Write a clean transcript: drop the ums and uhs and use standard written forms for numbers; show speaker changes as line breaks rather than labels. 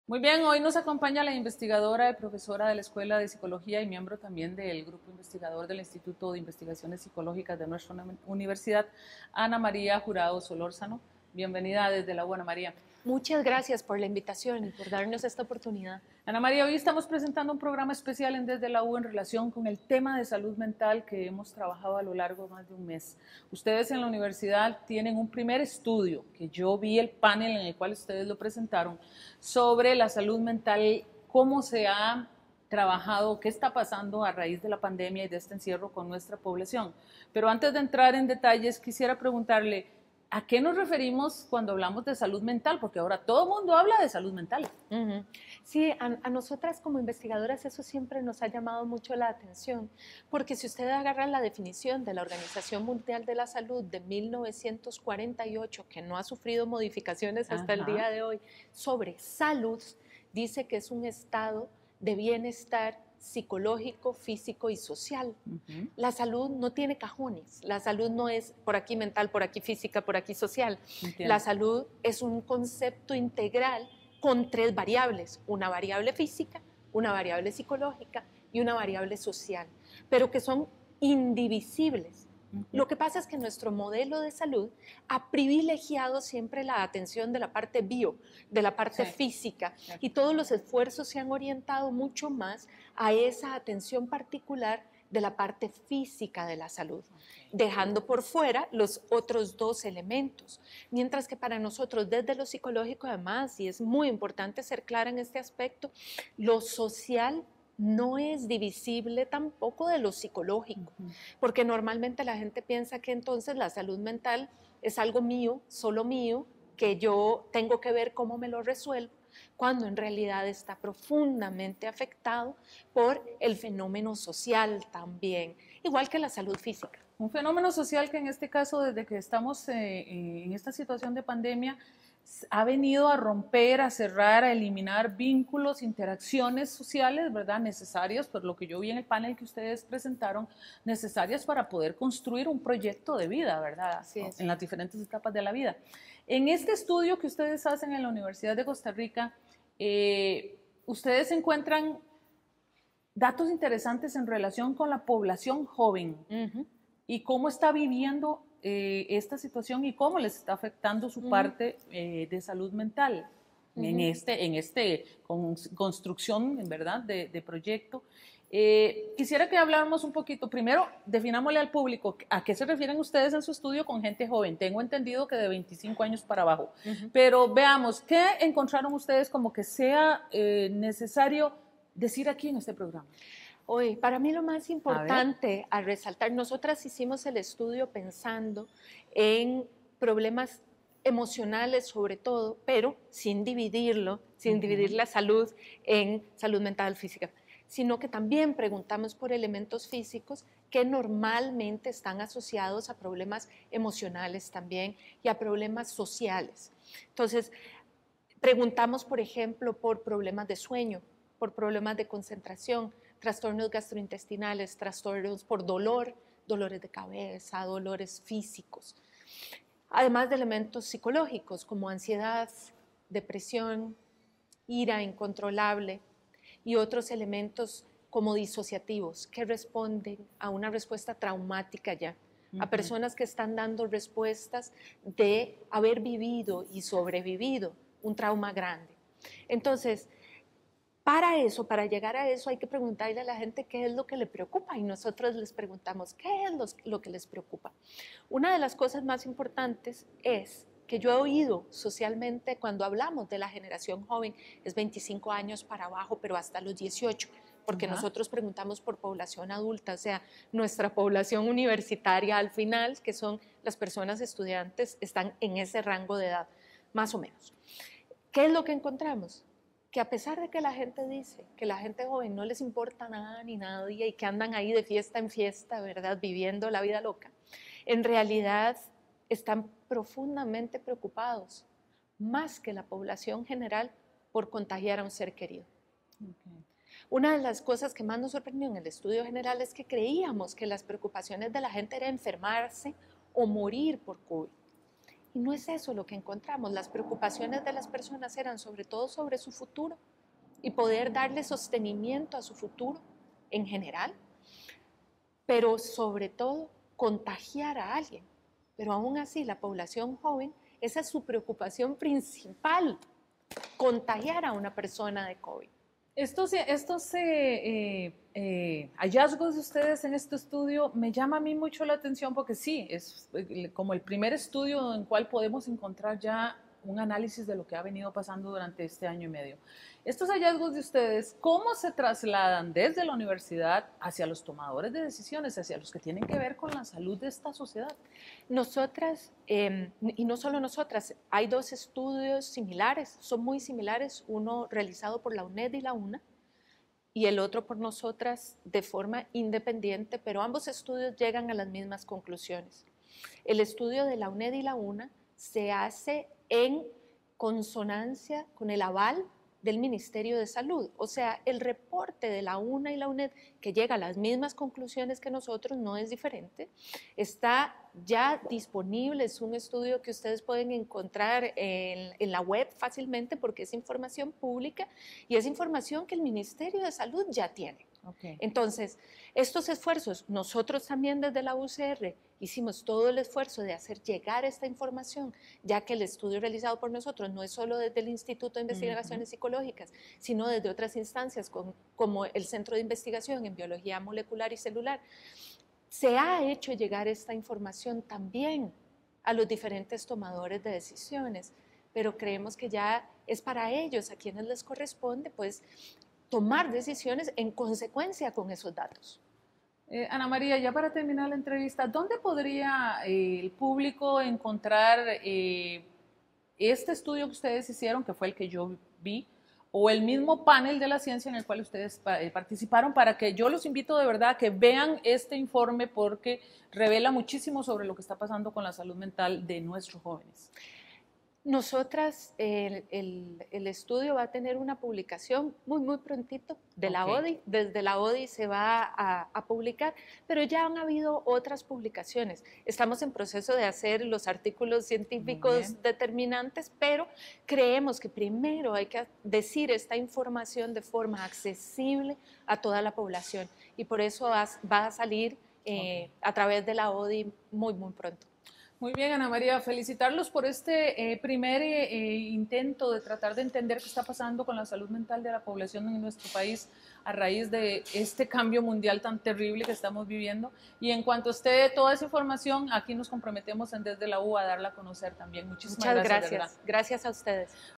Muy bien, hoy nos acompaña la investigadora y profesora de la Escuela de Psicología y miembro también del grupo investigador del Instituto de Investigaciones Psicológicas de nuestra universidad, Ana María Jurado Solórzano. Bienvenida desde la U, Ana María.
Muchas gracias por la invitación y por darnos esta oportunidad.
Ana María, hoy estamos presentando un programa especial en Desde la U en relación con el tema de salud mental que hemos trabajado a lo largo de más de un mes. Ustedes en la universidad tienen un primer estudio, que yo vi el panel en el cual ustedes lo presentaron, sobre la salud mental, cómo se ha trabajado, qué está pasando a raíz de la pandemia y de este encierro con nuestra población. Pero antes de entrar en detalles, quisiera preguntarle, ¿a qué nos referimos cuando hablamos de salud mental? Porque ahora todo el mundo habla de salud mental.
Sí, a nosotras como investigadoras eso siempre nos ha llamado mucho la atención, porque si usted agarra la definición de la Organización Mundial de la Salud de 1948, que no ha sufrido modificaciones hasta el día de hoy, sobre salud, dice que es un estado de bienestar psicológico, físico y social. La salud no tiene cajones, la salud no es por aquí mental, por aquí física, por aquí social.
Entiendo.
La salud es un concepto integral con tres variables, una variable física, una variable psicológica y una variable social, pero que son indivisibles. Lo que pasa es que nuestro modelo de salud ha privilegiado siempre la atención de la parte bio, de la parte física, y todos los esfuerzos se han orientado mucho más a esa atención particular de la parte física de la salud, dejando por fuera los otros dos elementos. Mientras que para nosotros, desde lo psicológico además, y es muy importante ser clara en este aspecto, lo social no es divisible tampoco de lo psicológico, porque normalmente la gente piensa que entonces la salud mental es algo mío, solo mío, que yo tengo que ver cómo me lo resuelvo, cuando en realidad está profundamente afectado por el fenómeno social también, igual que la salud física.
Un fenómeno social que en este caso, desde que estamos en esta situación de pandemia, ha venido a romper, a cerrar, a eliminar vínculos, interacciones sociales, ¿verdad? Necesarias, por lo que yo vi en el panel que ustedes presentaron, necesarias para poder construir un proyecto de vida, ¿verdad? En las diferentes etapas de la vida. En este estudio que ustedes hacen en la Universidad de Costa Rica, ustedes encuentran datos interesantes en relación con la población joven y cómo está viviendo esta situación y cómo les está afectando su parte de salud mental en este construcción, en verdad, de proyecto. Quisiera que habláramos un poquito, primero, definámosle al público a qué se refieren ustedes en su estudio con gente joven. Tengo entendido que de 25 años para abajo, pero veamos, ¿qué encontraron ustedes como que sea necesario decir aquí en este programa?
Hoy, para mí lo más importante a resaltar, nosotras hicimos el estudio pensando en problemas emocionales sobre todo, pero sin dividirlo, sin dividir la salud en salud mental, física, sino que también preguntamos por elementos físicos que normalmente están asociados a problemas emocionales también y a problemas sociales. Entonces, preguntamos, por ejemplo, por problemas de sueño, por problemas de concentración, trastornos gastrointestinales, trastornos por dolor, dolores de cabeza, dolores físicos. Además de elementos psicológicos como ansiedad, depresión, ira incontrolable y otros elementos como disociativos que responden a una respuesta traumática ya, a personas que están dando respuestas de haber vivido y sobrevivido un trauma grande. Entonces, para eso, para llegar a eso, hay que preguntarle a la gente qué es lo que le preocupa y nosotros les preguntamos qué es lo que les preocupa. Una de las cosas más importantes es que yo he oído socialmente cuando hablamos de la generación joven, es 25 años para abajo, pero hasta los 18, porque nosotros preguntamos por población adulta, o sea, nuestra población universitaria al final, que son las personas estudiantes, están en ese rango de edad, más o menos. ¿Qué es lo que encontramos? Que a pesar de que la gente dice que la gente joven no les importa nada ni nadie y que andan ahí de fiesta en fiesta, ¿verdad? Viviendo la vida loca, en realidad están profundamente preocupados, más que la población general, por contagiar a un ser querido. Una de las cosas que más nos sorprendió en el estudio general es que creíamos que las preocupaciones de la gente era enfermarse o morir por COVID. Y no es eso lo que encontramos. Las preocupaciones de las personas eran sobre todo sobre su futuro y poder darle sostenimiento a su futuro en general, pero sobre todo contagiar a alguien. Pero aún así, la población joven, esa es su preocupación principal, contagiar a una persona de COVID.
Estos hallazgos de ustedes en este estudio me llama a mí mucho la atención porque sí, es como el primer estudio en el cual podemos encontrar ya un análisis de lo que ha venido pasando durante este año y medio. Estos hallazgos de ustedes, ¿cómo se trasladan desde la universidad hacia los tomadores de decisiones, hacia los que tienen que ver con la salud de esta sociedad?
Nosotras, y no solo nosotras, hay dos estudios similares, son muy similares, uno realizado por la UNED y la UNA, y el otro por nosotras de forma independiente, pero ambos estudios llegan a las mismas conclusiones. El estudio de la UNED y la UNA se hace en consonancia con el aval del Ministerio de Salud. O sea, el reporte de la UNA y la UNED, que llega a las mismas conclusiones que nosotros, no es diferente. Está ya disponible, es un estudio que ustedes pueden encontrar en la web fácilmente porque es información pública y es información que el Ministerio de Salud ya tiene. Okay. Entonces, estos esfuerzos, nosotros también desde la UCR hicimos todo el esfuerzo de hacer llegar esta información, ya que el estudio realizado por nosotros no es solo desde el Instituto de Investigaciones Psicológicas, sino desde otras instancias como el Centro de Investigación en Biología Molecular y Celular. Se ha hecho llegar esta información también a los diferentes tomadores de decisiones, pero creemos que ya es para ellos a quienes les corresponde, pues, tomar decisiones en consecuencia con esos datos.
Ana María, ya para terminar la entrevista, ¿dónde podría el público encontrar este estudio que ustedes hicieron, que fue el que yo vi, o el mismo panel de la ciencia en el cual ustedes participaron, para que yo los invito de verdad a que vean este informe porque revela muchísimo sobre lo que está pasando con la salud mental de nuestros jóvenes?
Nosotras, el estudio va a tener una publicación muy prontito de la ODI. Desde la ODI se va a publicar, pero ya han habido otras publicaciones. Estamos en proceso de hacer los artículos científicos determinantes, pero creemos que primero hay que decir esta información de forma accesible a toda la población y por eso va a salir a través de la ODI muy pronto.
Muy bien, Ana María, felicitarlos por este primer intento de tratar de entender qué está pasando con la salud mental de la población en nuestro país a raíz de este cambio mundial tan terrible que estamos viviendo. Y en cuanto esté toda esa información, aquí nos comprometemos Desde la U a darla a conocer también. Muchísimas gracias.
Muchas gracias. Gracias a ustedes.